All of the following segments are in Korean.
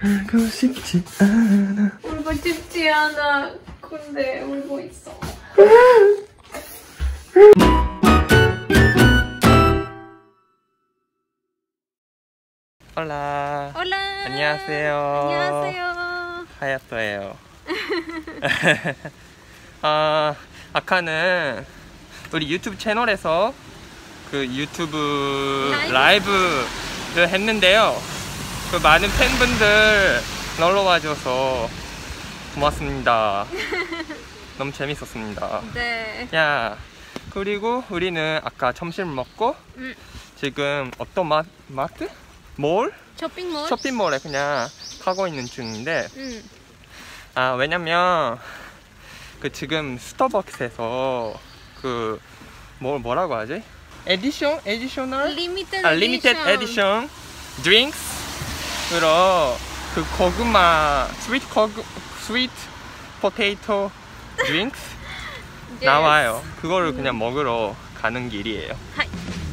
울고 싶지 않아. 울고 싶지 않아. 근데 울고 있어. 홀라. 홀라. 안녕하세요. 안녕하세요. 하야토예요. 아까는 우리 유튜브 채널에서 그 유튜브 라이브를 했는데요. 그 많은 팬분들 놀러 와줘서 고맙습니다. 너무 재밌었습니다. 네. 야, 그리고 우리는 아까 점심 먹고 지금 어떤 마트? 몰? 쇼핑몰? 쇼핑몰에 그냥 가고 있는 중인데 왜냐면 그 지금 스타벅스에서 그 뭐라고 하지? 에디셔널? 리미티드 에디션 드링크스로 그 고구마 스위트 포테이토 드링크스 나와요. 그거를 그냥 먹으러 가는 길이에요. 하이.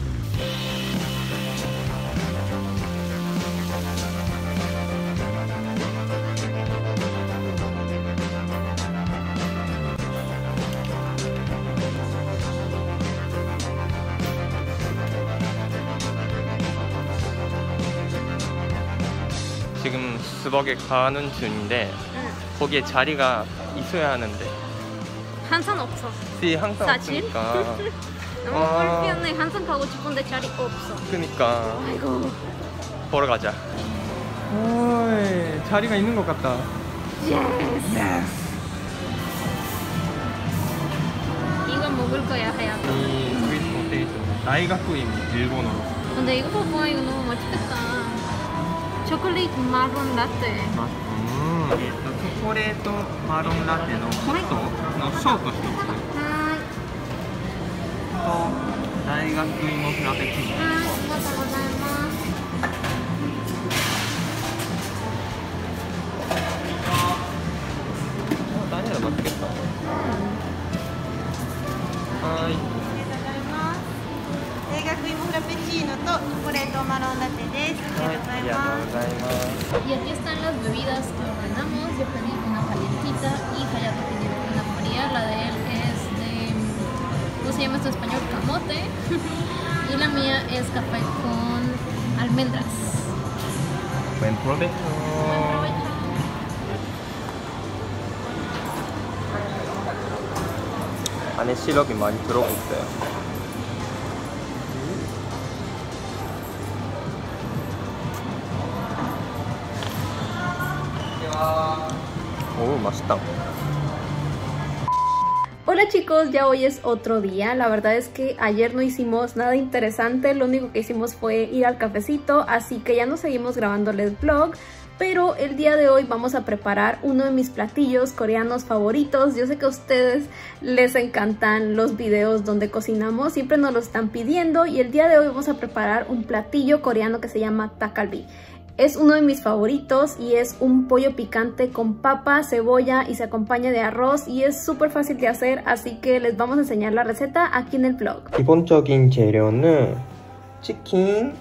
지금 스벅에 가는 중인데 거기에 자리가 있어야 하는데 항상 없어. 항상 사실? 없으니까 너무 불편해. 항상 가고 싶은데 자리가 없어. 그니까 아이고. 보러 가자. 오이, 자리가 있는 것 같다. Yes. 이거 먹을 거야, 하야토. 이 스위트 포테이토 나이가쿠임 일본어로. 근데 이거 봐봐, 이거 너무 맛있겠다. 초콜릿 마론 라떼. 초콜릿 마론 라떼のホットのショート一つと大学芋フラペチーノ。 ありがとうございます。 何が맛있겠다。はい。 大学芋フラペチーノとチョコレートマロンラテです。ありがとうございます。 Y aquí están las bebidas que ordenamos. Yo pedí una calientita y Hayato pidió una fría. La de él es de, ¿cómo se llama esto en español? Camote. Y la mía es café con almendras. Buen provecho. 안에 시럽이 많이 들어오고 있어요. 오, 맛있다. Hola chicos, ya hoy es otro día. La verdad es que ayer no hicimos nada interesante. Lo único que hicimos fue ir al cafecito, así que ya no seguimos grabándoles vlog. Pero el día de hoy vamos a preparar uno de mis platillos coreanos favoritos. Yo sé que a ustedes les encantan los videos donde cocinamos, siempre nos lo están pidiendo. Y el día de hoy vamos a preparar un platillo coreano que se llama 닭갈비. Es uno de mis favoritos y es un pollo picante con papa, cebolla y se acompaña de arroz y es súper fácil de hacer, así que les vamos a enseñar la receta aquí en el vlog. 기본적인 재료는 치킨,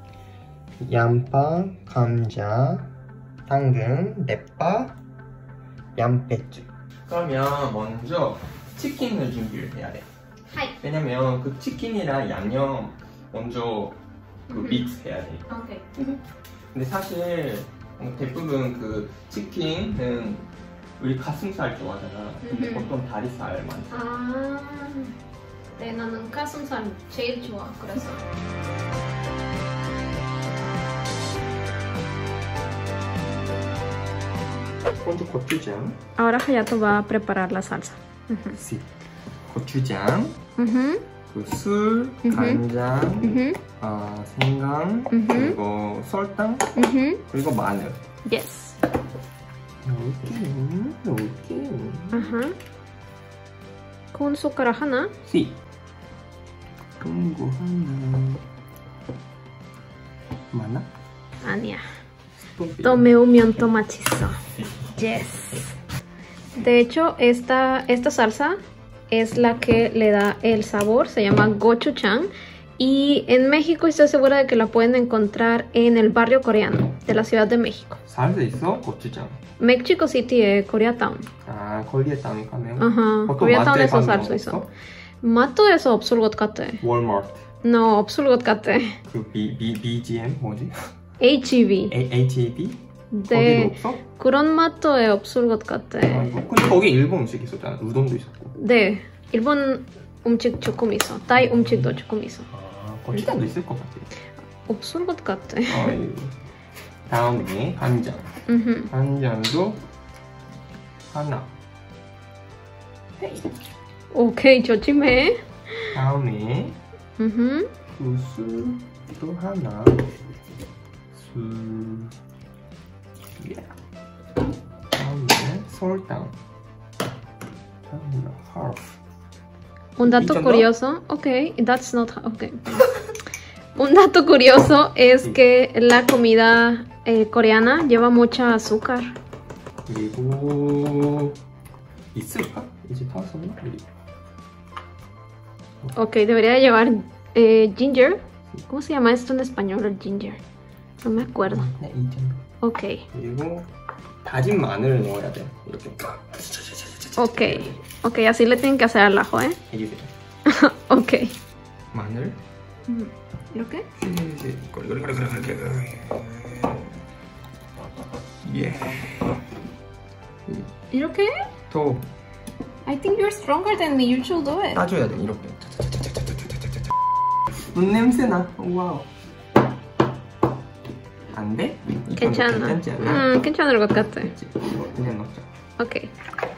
양파, 감자, 당근, 랩바, 양배추. 그러면 먼저 치킨을 준비를 해야 돼. 왜냐면 그 치킨이랑 양념 먼저 그 믹스해야 돼. Okay. 근데 사실 대부분 그 치킨은 우리 가슴살 좋아하잖아. 근데 보통 다리살 많잖아. 아, 네, 나는 가슴살 제일 좋아. 그래서. 먼저 고추장. Ahora Hayato va a preparar la salsa. Sí. 고추장, 그 술, 간장, 생강, 그리고 설탕, 그리고 마늘. Yes. 이렇게. Ajá. Con 숟가락 하나. Sí. 그리고 하나. 많아? 아니야. 또 매우면 또 맛있어. Yes. De hecho, esta salsa es la que le da el sabor, se llama gochujang y en México estoy segura de que la pueden encontrar en el barrio coreano. de la Ciudad de México. 살 수 있어? 고추장. Mexico City의 코리아타운. 아, 거리에다운 가면. 아하, 보통 코리아타운에서 마트에 살 가면 수 있어. 없어? 마트에서 없을 것 같아. 월마트. No, 없을 것 같아. 그 BGM 뭐지? HEB. HAB? 네, 거기도 없어? 그런 마트에 없을 것 같아. 아이고. 근데 거기 일본 음식 있었잖아. 우동도 있었고. 네, 일본 음식 조금 있어. 타이 음식도 조금 있어. 아, 고추장도 있을 것 같아. 없을 것 같아. 아이고. 다음에 간장. 간장도 하나. 오케이, 조심해. 다음에 그 술도 하나. 술. 다음에 설탕. half. Un dato ¿Y curioso, ok, that's not, ok. Un dato curioso es que la comida coreana lleva mucha azúcar. 그리고 있을까? 이제 다 썼나? Ok, debería llevar ginger. ¿Cómo se llama esto en español, el ginger? No me acuerdo. 네, 이 정도. Ok, 그리고 다진 마늘 넣어야 돼. 이렇게 ok, ok, así le tienen que hacer al ajo, ¿eh? 해주세요. Ok. 마늘. ¿I렇게? 예. ¿I렇게? 더 I think you're stronger than me. You should do it. 따줘야 돼. 이렇게. 냄새나. 와우. 안 돼? 괜찮아. 괜찮지 않아? 괜찮을 것 같아. 이거 그냥 넣자. Ok.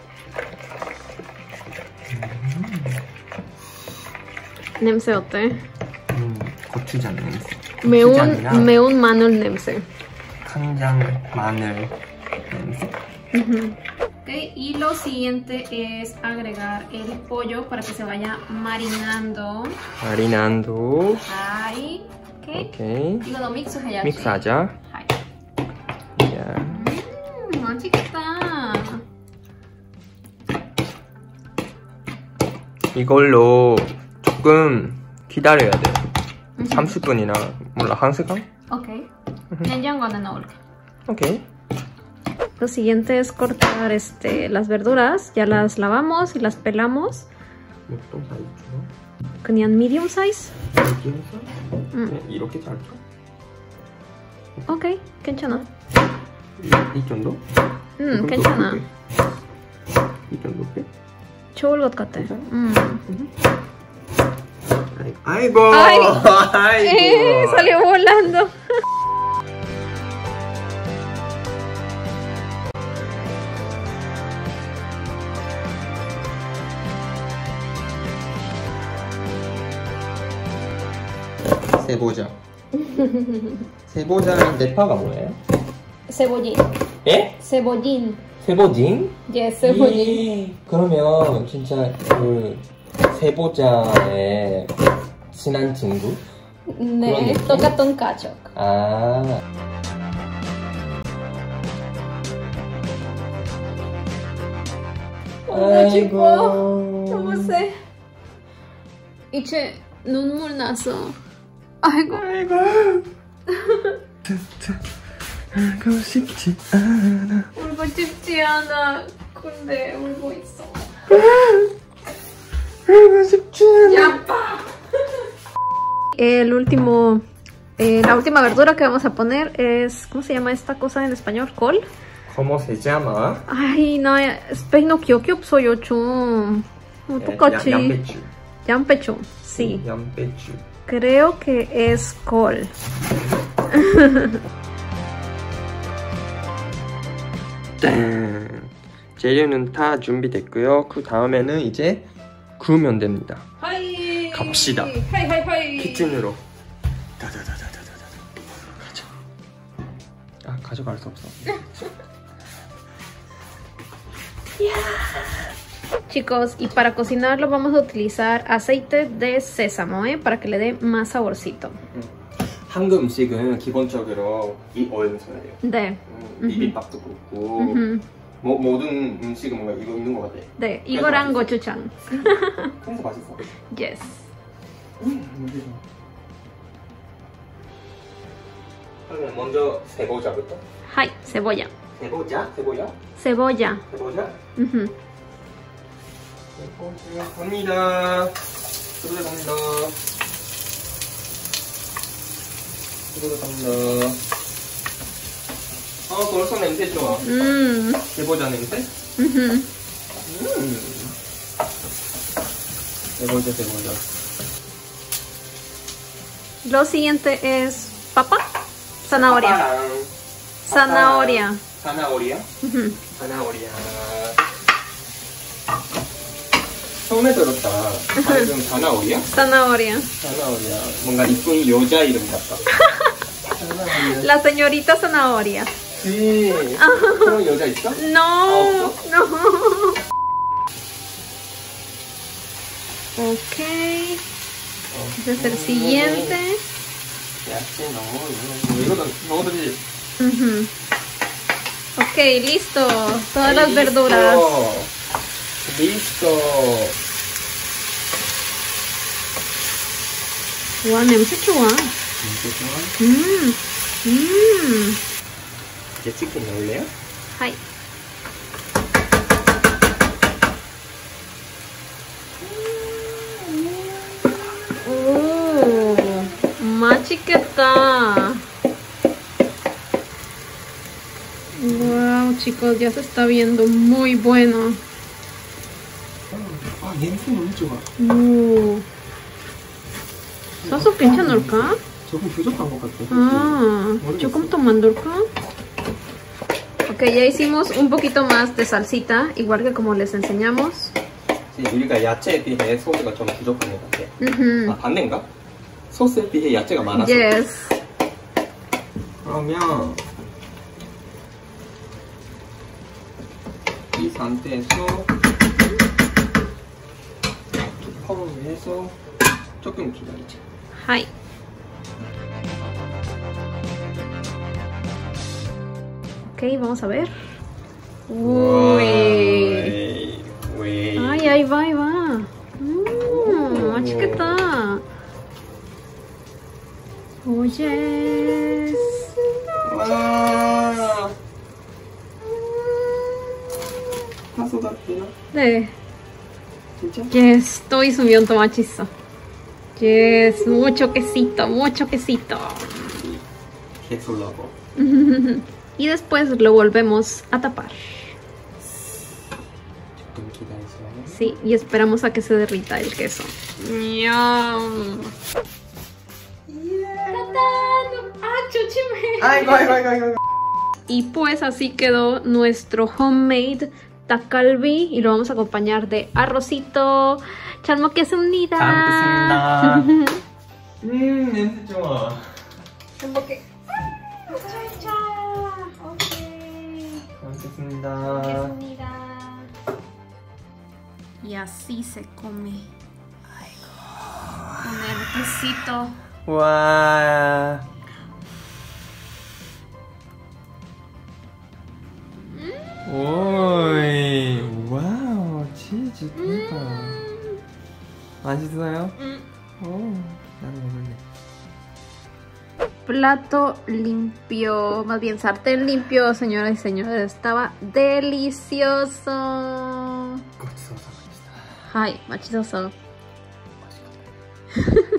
냄새 어때? 고추장 냄새. 매운 마늘 냄새. 간장 마늘 냄새. Okay, y lo siguiente es agregar el pollo para que se vaya marinando. 마리난도. Ahí. Okay. 오케이. 이거 믹스해야지. 믹스하자. 하이. 야. 맛있겠다. 이걸로 조금 기다려야 돼. 30분이나 몰라 1시간? Ok. 냉장고에 넣을게. 오케이. Lo siguiente es cortar las verduras. Ya las lavamos y las pelamos. 몇동 사이즈 줘? 그냥 medium size? 네, 이렇게 잘 줘? Ok, 괜찮아. 이 정도? 괜찮아. 이 정도 빼? 좋을 것 같아. 아이고. 아이고. Salió volando. 세보자. 세보자는 대파가 뭐예요? Cebollín. 예? Cebollín. 세보진? Yes, cebollín. 그러면 진짜 그 세보자의 친한 친구? 네, 똑같은 가족. 아. 아이고. 너무 세. 이제 눈물 났어. 아이고. 아이고. 울고 싶지 않아. 울고 싶지 않아. 근데 울고 있어. 울고 싶지 않아. La última verdura que vamos a poner es, ¿cómo se llama esta cosa en español? ¿Col? ¿Cómo se llama? Ay, no, 스페인어 기억이 없어요, 좀. 똑같이. 양배추. 양배추, sí. 양배추. Creo que es col. 짠! 재료는 다 준비됐고요. 그 다음에는 이제 구우면 됩니다. 하이. 갑시다. 하이. 키친으로. 다다다다다다다. 가자. 아, 가져갈 수 없어. Chicos, y para cocinarlo vamos a utilizar aceite de sésamo, para que le dé más saborcito. 한국 음식은 기본적으로 이 오일 써야 돼요. 네. 비빔밥도 그렇고 모든 음식은 뭔가 이거 있는 것 같아. 네, 이거랑 고추장. 그래서 맛있어. Yes. 그러면 먼저 세보자부터. 하이, cebolla. 세보자? 세보자? Cebolla. 세보자? Ujú. 세보자 갑니다. 들어갑니다. 들어갑니다. 벌써 냄새 좋아. 세보자 냄새? Ujú. 세보자, 세보자. Lo siguiente es papa. Zanahoria. 파파랑 Zanahoria. 사나오리야? Ujú. 사나오리야. 처음에 들었다. 방금 사나오리야? Zanahoria. 사나오리야. 뭔가 이쁜 여자 이름 같다. 사나오리야. La señorita Zanahoria. 네. 그런 여자 있어? No, 없어? no. Ok. Ese es el siguiente. 야채 넣어. 이거 넣어도 되지. Ujú. Ok, listo. Todas las verduras. Listo. 와, 냄새 좋아. 이제 치킨 넣을래요? 하이. 오, 맛있겠다. Wow, chicos, ya se está viendo muy bueno. 아, 냄새 너무 좋아. 오. 소스 괜찮을까? 조금 부족한 것 같아. Ah, 조금 더 만들까? Ok, ya hicimos un poquito más de salsita, igual que como les enseñamos. 우리가 야채에 비해 소스가 좀 부족한 것 같아. Ujú. 아, 반대인가? 소스에 비해 야채가 많아서. Yes. 그러면 이 상태에서 뚜껑을 해서 조금 기다리자. Hi. Ok, vamos a ver. Uy. Uy. Ay, ahí va, ahí va. 맛있겠다. Oye. 와. 다 쏟았대요. 네. 진짜? Yes, todo hizo bien tomachizo. Yes, mucho quesito, mucho quesito. 개술라고. Y después lo volvemos a tapar. 조금 기다리세요. Sí, y esperamos a que se derrita el queso. ¡Yum! ¡Ah, chúchime! 아이고, 아이고, 아이고, 아이고. Y pues así quedó nuestro homemade takalbi y lo vamos a acompañar de arrocito. 잘 먹겠습니다. 잘 먹겠습니다. 냄새 좋아. 행복해. 잘 먹겠습니다. Y así se come. Con el quesito. 와. 오이. 와우. 치즈 대박. 맛있어요? 오. 나도 먹을래. Plato limpio, más bien sartén limpio, señoras y señores. Estaba delicioso. 고치소서 맛있다. Ay, machizoso. 맛있겠다.